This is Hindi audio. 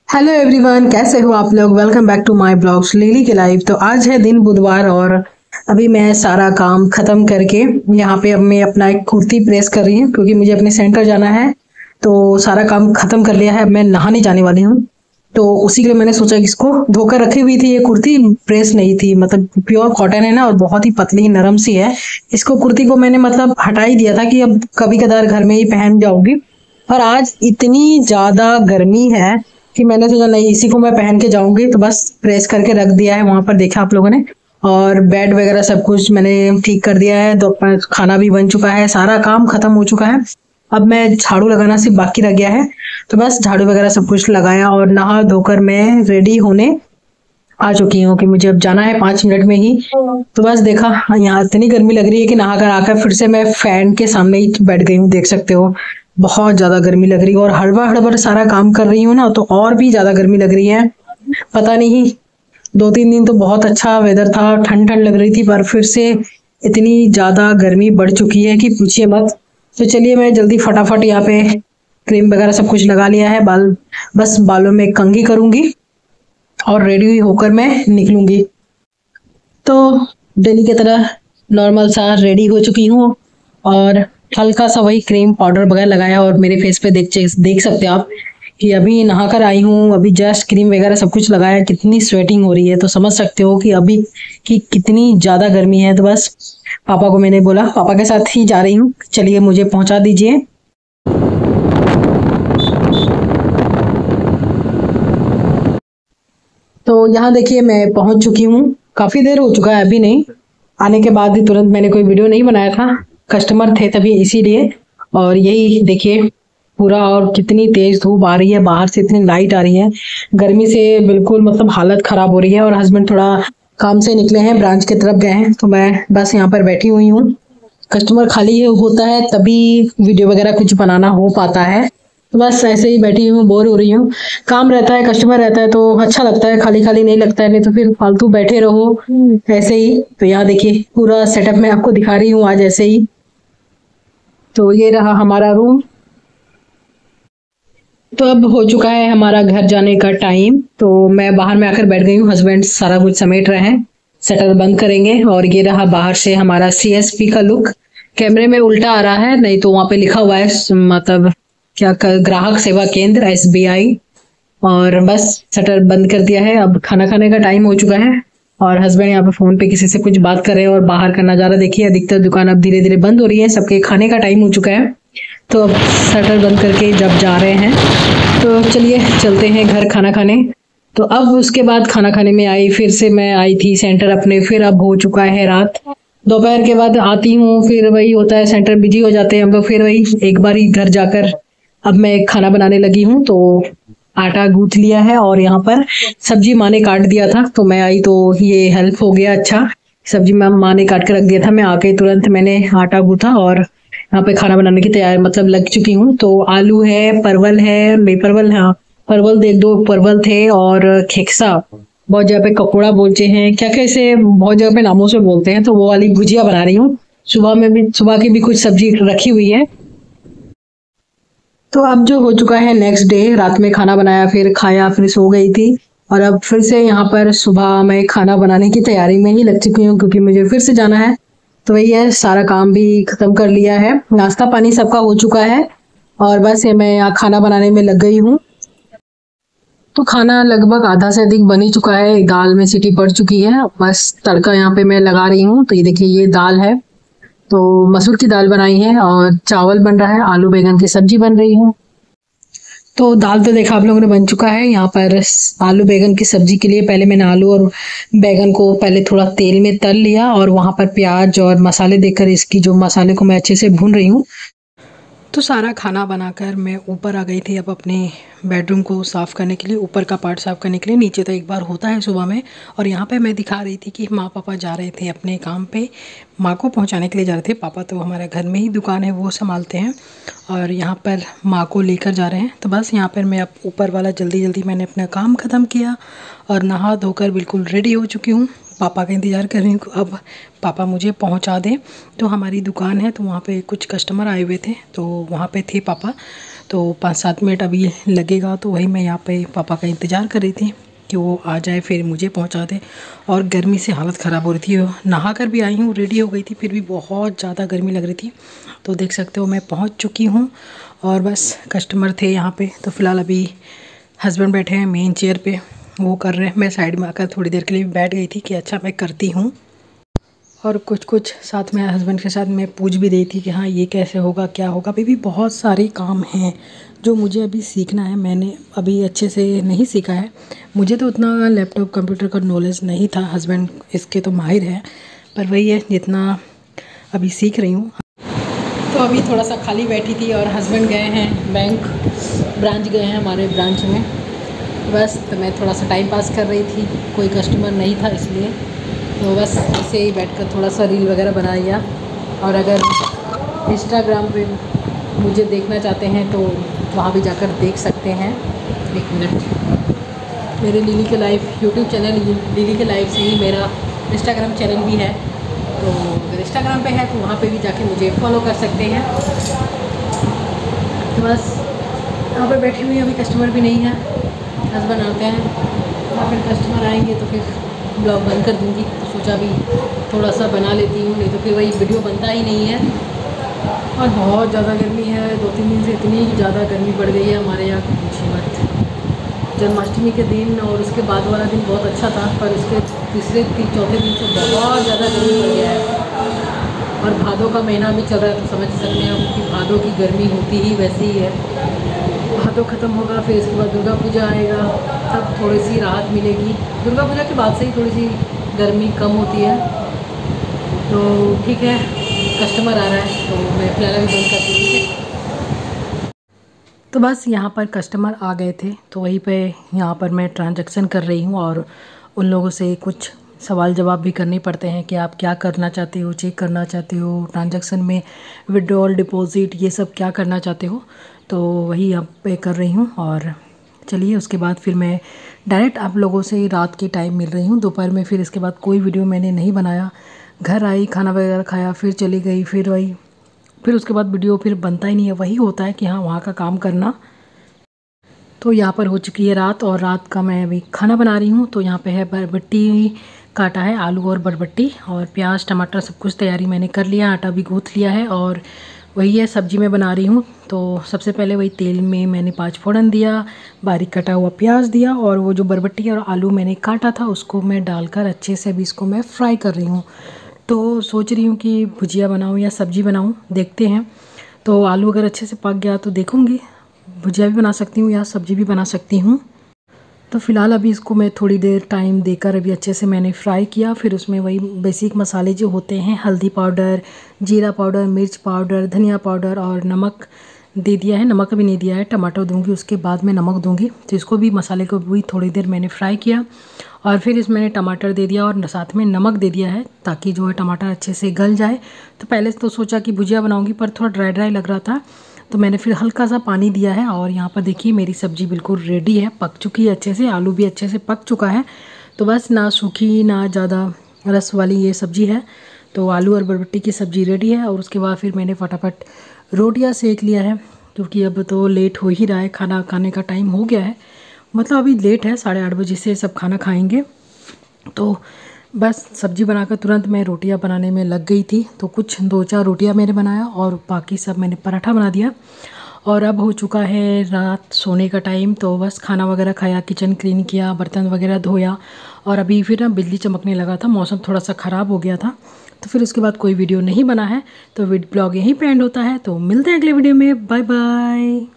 हेलो एवरीवन, कैसे हो आप लोग। Welcome back to my blogs Lily के लाइव। तो आज है दिन बुधवार और अभी मैं सारा काम खत्म करके यहाँ पे अब मैं अपना एक कुर्ती प्रेस कर रही हूँ क्योंकि मुझे अपने सेंटर जाना है। तो सारा काम खत्म कर लिया है, अब मैं नहाने जाने वाली हूँ। तो उसी के लिए मैंने सोचा कि इसको धोकर रखी हुई थी। ये कुर्ती प्रेस नहीं थी, मतलब प्योर कॉटन है ना, और बहुत ही पतली नरम सी है। इसको कुर्ती को मैंने मतलब हटा ही दिया था कि अब कभी कदार घर में ही पहन जाऊंगी। और आज इतनी ज्यादा गर्मी है कि मैंने सोचा नहीं, इसी को मैं पहन के जाऊंगी। तो बस प्रेस करके रख दिया है वहां पर, देखा आप लोगों ने। और बेड वगैरह सब कुछ मैंने ठीक कर दिया है। दोपहर खाना भी बन चुका है, सारा काम खत्म हो चुका है। अब मैं झाड़ू लगाना सिर्फ बाकी रह गया है। तो बस झाड़ू वगैरह सब कुछ लगाया और नहा धोकर मैं रेडी होने आ चुकी हूँ कि मुझे अब जाना है 5 मिनट में ही। तो बस देखा, यहाँ इतनी गर्मी लग रही है कि नहाकर आकर फिर से मैं फैन के सामने ही बैठ गई हूँ, देख सकते हो। बहुत ज्यादा गर्मी लग रही है और हड़बड़ हड़बड़ सारा काम कर रही हूँ ना, तो और भी ज्यादा गर्मी लग रही है। पता नहीं, 2-3 दिन तो बहुत अच्छा वेदर था, ठंड ठंड लग रही थी, पर फिर से इतनी ज्यादा गर्मी बढ़ चुकी है कि पूछिए मत। तो चलिए मैं जल्दी फटाफट यहाँ पे क्रीम वगैरह सब कुछ लगा लिया है। बस बालों में कंघी करूंगी और रेडी होकर मैं निकलूंगी। तो डेली की तरह नॉर्मल सा रेडी हो चुकी हूँ और हल्का सा वही क्रीम पाउडर वगैरह लगाया और मेरे फेस पे देख सकते हो आप कि अभी नहाकर आई हूँ। अभी जस्ट क्रीम वगैरह सब कुछ लगाया, कितनी स्वेटिंग हो रही है तो समझ सकते हो कि अभी कि कितनी ज्यादा गर्मी है। तो बस पापा को मैंने बोला, पापा के साथ ही जा रही हूँ, चलिए मुझे पहुंचा दीजिए। तो यहाँ देखिए मैं पहुंच चुकी हूँ, काफी देर हो चुका है, अभी नहीं। आने के बाद ही तुरंत मैंने कोई वीडियो नहीं बनाया था, कस्टमर थे तभी, इसीलिए। और यही देखिए पूरा, और कितनी तेज धूप आ रही है बाहर से, इतनी लाइट आ रही है। गर्मी से बिल्कुल मतलब हालत खराब हो रही है। और हस्बैंड थोड़ा काम से निकले हैं, ब्रांच की तरफ गए हैं, तो मैं बस यहाँ पर बैठी हुई हूँ। कस्टमर खाली होता है तभी वीडियो वगैरह कुछ बनाना हो पाता है। तो बस ऐसे ही बैठी हूँ, बोर हो रही हूँ। काम रहता है, कस्टमर रहता है तो अच्छा लगता है, खाली खाली नहीं लगता है, नहीं तो फिर फालतू बैठे रहो ऐसे ही। तो यहाँ देखिए पूरा सेटअप मैं आपको दिखा रही हूँ आज ऐसे ही। तो ये रहा हमारा रूम। तो अब हो चुका है हमारा घर जाने का टाइम, तो मैं बाहर में आकर बैठ गई हूँ। हस्बैंड सारा कुछ समेट रहे हैं, शटर बंद करेंगे। और ये रहा बाहर से हमारा सीएसपी का लुक। कैमरे में उल्टा आ रहा है, नहीं तो वहां पे लिखा हुआ है मतलब क्या ग्राहक सेवा केंद्र एसबीआई। और बस शटर बंद कर दिया है। अब खाना खाने का टाइम हो चुका है और हस्बैंड यहाँ पे फोन पे किसी से कुछ बात कर रहे हैं। और बाहर का नजारा देखिए, अधिकतर दुकान अब धीरे धीरे बंद हो रही है, सबके खाने का टाइम हो चुका है। तो अब शटर बंद करके जब जा रहे हैं, तो चलिए चलते हैं घर खाना खाने। तो अब उसके बाद खाना खाने में आई, फिर से मैं आई थी सेंटर अपने। फिर अब हो चुका है रात, दोपहर के बाद आती हूँ, फिर वही होता है, सेंटर बिजी हो जाते हैं हम लोग। फिर वही एक बार ही घर जाकर अब मैं खाना बनाने लगी हूँ। तो आटा गूंथ लिया है और यहाँ पर सब्जी माँ ने काट दिया था, तो मैं आई तो ये हेल्प हो गया। अच्छा, सब्जी माँ ने काट के रख दिया था, मैं आके तुरंत मैंने आटा गूंथा और यहाँ पे खाना बनाने की तैयारी मतलब लग चुकी हूँ। तो आलू है, परवल है, नहीं परवल, हाँ परवल, देख दो परवल थे, और खेक्सा, बहुत जगह पे ककोड़ा बोलते हैं, क्या कैसे बहुत जगह पे नामों से बोलते हैं, तो वो वाली भुजिया बना रही हूँ। सुबह की भी कुछ सब्जी रखी हुई है। तो अब जो हो चुका है नेक्स्ट डे, रात में खाना बनाया, फिर खाया, फिर सो गई थी। और अब फिर से यहाँ पर सुबह मैं खाना बनाने की तैयारी में ही लग चुकी हूँ क्योंकि मुझे फिर से जाना है। तो वही है, सारा काम भी खत्म कर लिया है, नाश्ता पानी सबका हो चुका है। और बस ये मैं यहाँ खाना बनाने में लग गई हूँ। तो खाना लगभग आधा से अधिक बन ही चुका है, दाल में सीटी पड़ चुकी है, बस तड़का यहाँ पे मैं लगा रही हूँ। तो ये देखिए ये दाल है, तो मसूर की दाल बनाई है, और चावल बन रहा है, आलू बैंगन की सब्जी बन रही है। तो दाल तो देखा आप लोगों ने बन चुका है। यहाँ पर आलू बैंगन की सब्जी के लिए पहले मैंने आलू और बैंगन को पहले थोड़ा तेल में तल लिया, और वहां पर प्याज और मसाले देकर इसकी जो मसाले को मैं अच्छे से भून रही हूँ। तो सारा खाना बनाकर मैं ऊपर आ गई थी अब अपने बेडरूम को साफ़ करने के लिए, ऊपर का पार्ट साफ़ करने के लिए। नीचे तो एक बार होता है सुबह में। और यहाँ पे मैं दिखा रही थी कि माँ पापा जा रहे थे अपने काम पे, माँ को पहुँचाने के लिए जा रहे थे। पापा तो हमारे घर में ही दुकान है, वो संभालते हैं, और यहाँ पर माँ को लेकर जा रहे हैं। तो बस यहाँ पर मैं अब ऊपर वाला जल्दी जल्दी मैंने अपना काम ख़त्म किया और नहा धोकर बिल्कुल रेडी हो चुकी हूँ। पापा का इंतज़ार कर रही हूँ अब पापा मुझे पहुँचा दें। तो हमारी दुकान है, तो वहाँ पे कुछ कस्टमर आए हुए थे, तो वहाँ पे थे पापा। तो 5-7 मिनट अभी लगेगा। तो वही मैं यहाँ पे पापा का इंतज़ार कर रही थी कि वो आ जाए फिर मुझे पहुँचा दे। और गर्मी से हालत ख़राब हो रही थी, नहा कर भी आई हूँ, रेडी हो गई थी, फिर भी बहुत ज़्यादा गर्मी लग रही थी। तो देख सकते हो मैं पहुँच चुकी हूँ और बस कस्टमर थे यहाँ पे। तो फ़िलहाल अभी हस्बैंड बैठे हैं मेन चेयर पे, वो कर रहे हैं। मैं साइड में आकर थोड़ी देर के लिए बैठ गई थी कि अच्छा मैं करती हूँ। और कुछ साथ में हस्बैंड के साथ मैं पूछ भी रही थी कि हाँ ये कैसे होगा, क्या होगा। अभी भी बहुत सारे काम हैं जो मुझे अभी सीखना है। मैंने अभी अच्छे से नहीं सीखा है। मुझे तो उतना लैपटॉप कंप्यूटर का नॉलेज नहीं था, हस्बैंड इसके तो माहिर है, पर वही है जितना अभी सीख रही हूँ। तो अभी थोड़ा सा खाली बैठी थी और हस्बैंड गए हैं बैंक, ब्रांच गए हैं हमारे ब्रांच में। बस तो मैं थोड़ा सा टाइम पास कर रही थी, कोई कस्टमर नहीं था इसलिए। तो बस ऐसे ही बैठकर थोड़ा सा रील वगैरह बना लिया। और अगर इंस्टाग्राम पे मुझे देखना चाहते हैं तो वहाँ भी जाकर देख सकते हैं। 1 मिनट, मेरे लिली के लाइफ यूट्यूब चैनल, लिली के लाइफ से ही मेरा इंस्टाग्राम चैनल भी है। तो अगर इंस्टाग्राम पे है तो वहाँ पे भी जाके मुझे फॉलो कर सकते हैं। तो बस यहाँ पर बैठी हुई, अभी कस्टमर भी नहीं है, हस्बैंड आते हैं या फिर कस्टमर आएंगे तो फिर ब्लॉग बंद कर दूँगी। तो सोचा भी थोड़ा सा बना लेती हूँ, नहीं तो फिर वही वीडियो बनता ही नहीं है। और बहुत ज़्यादा गर्मी है, 2-3 दिन से इतनी ज़्यादा गर्मी बढ़ गई है हमारे यहाँ, पूछिए मत। जन्माष्टमी के दिन और उसके बाद वाला दिन बहुत अच्छा था, पर उसके तीसरे चौथे दिन से बहुत ज़्यादा गर्मी बढ़ गया है। और भादों का महीना भी चल रहा है, तो समझ सकते हैं कि भादों की गर्मी होती ही वैसी ही है। भादों ख़त्म होगा, फिर इसके बाद दुर्गा पूजा आएगा, तब थोड़ी सी राहत मिलेगी। दुर्गा पूजा के बाद से ही थोड़ी सी गर्मी कम होती है। तो ठीक है, कस्टमर आ रहा है तो मैं फिलहाल अभी बंद करती हूँ, ठीक है। तो बस यहाँ पर कस्टमर आ गए थे, तो वहीं पे यहाँ पर मैं ट्रांजैक्शन कर रही हूँ और उन लोगों से कुछ सवाल जवाब भी करने पड़ते हैं कि आप क्या करना चाहते हो, चेक करना चाहते हो, ट्रांजैक्शन में विड्रॉल, डिपॉज़िट, ये सब क्या करना चाहते हो। तो वही यहाँ पे कर रही हूँ। और चलिए उसके बाद फिर मैं डायरेक्ट आप लोगों से रात के टाइम मिल रही हूँ, दोपहर में। फिर इसके बाद कोई वीडियो मैंने नहीं बनाया, घर आई, खाना वगैरह खाया, फिर चली गई, फिर उसके बाद वीडियो फिर बनता ही नहीं है। वही होता है कि हाँ वहाँ का काम करना। तो यहाँ पर हो चुकी है रात और रात का मैं अभी खाना बना रही हूँ। तो यहाँ पे है बरबट्टी काटा है, आलू और बरबट्टी और प्याज टमाटर सब कुछ तैयारी मैंने कर लिया, आटा भी गूँथ लिया है और वही है सब्ज़ी मैं बना रही हूँ। तो सबसे पहले वही तेल में मैंने 5 फोड़न दिया, बारीक कटा हुआ प्याज दिया और वो जो बरबट्टी और आलू मैंने काटा था उसको मैं डालकर अच्छे से अभी इसको मैं फ्राई कर रही हूँ। तो सोच रही हूँ कि भुजिया बनाऊँ या सब्ज़ी बनाऊँ, देखते हैं। तो आलू अगर अच्छे से पक गया तो देखूँगी, भुजिया भी बना सकती हूँ या सब्ज़ी भी बना सकती हूँ। तो फ़िलहाल अभी इसको मैं थोड़ी देर टाइम देकर अभी अच्छे से मैंने फ्राई किया। फिर उसमें वही बेसिक मसाले जो होते हैं, हल्दी पाउडर, जीरा पाउडर, मिर्च पाउडर, धनिया पाउडर और नमक दे दिया है। नमक भी नहीं दिया है, टमाटर दूंगी उसके बाद मैं नमक दूंगी। तो इसको भी मसाले को भी थोड़ी देर मैंने फ्राई किया और फिर इसमें मैंने टमाटर दे दिया और साथ में नमक दे दिया है ताकि जो है टमाटर अच्छे से गल जाए। तो पहले तो सोचा कि भुजिया बनाऊँगी पर थोड़ा ड्राई ड्राई लग रहा था, तो मैंने फिर हल्का सा पानी दिया है। और यहाँ पर देखिए मेरी सब्ज़ी बिल्कुल रेडी है, पक चुकी है अच्छे से, आलू भी अच्छे से पक चुका है। तो बस ना सूखी ना ज़्यादा रस वाली ये सब्ज़ी है। तो आलू और बरबट्टी की सब्ज़ी रेडी है। और उसके बाद फिर मैंने फटाफट रोटियां सेक लिया है, क्योंकि अब तो लेट हो ही रहा है, खाना खाने का टाइम हो गया है। मतलब अभी लेट है, 8:30 बजे से सब खाना खाएँगे। तो बस सब्ज़ी बनाकर तुरंत मैं रोटियां बनाने में लग गई थी। तो कुछ 2-4 रोटियां मैंने बनाया और बाकी सब मैंने पराठा बना दिया। और अब हो चुका है रात, सोने का टाइम। तो बस खाना वगैरह खाया, किचन क्लीन किया, बर्तन वगैरह धोया और अभी फिर ना बिजली चमकने लगा था, मौसम थोड़ा सा ख़राब हो गया था। तो फिर उसके बाद कोई वीडियो नहीं बना है। तो ब्लॉग यहीं पे एंड होता है। तो मिलते हैं अगले वीडियो में, बाय बाय।